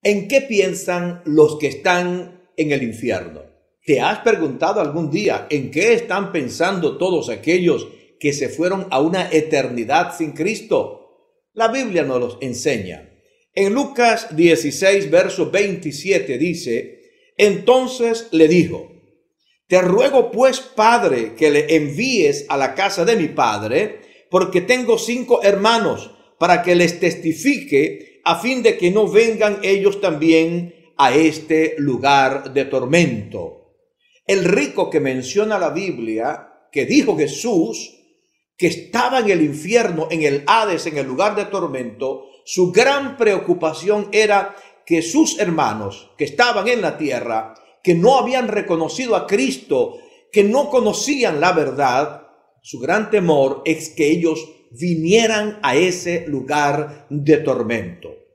¿En qué piensan los que están en el infierno? ¿Te has preguntado algún día en qué están pensando todos aquellos que se fueron a una eternidad sin Cristo? La Biblia nos los enseña. En Lucas 16, verso 27 dice: entonces le dijo: te ruego pues, Padre, que le envíes a la casa de mi padre, porque tengo 5 hermanos, para que les testifique, a fin de que no vengan ellos también a este lugar de tormento. El rico que menciona la Biblia, que dijo Jesús, que estaba en el infierno, en el Hades, en el lugar de tormento, su gran preocupación era que sus hermanos que estaban en la tierra, que no habían reconocido a Cristo, que no conocían la verdad, su gran temor es que ellos vinieran a ese lugar de tormento.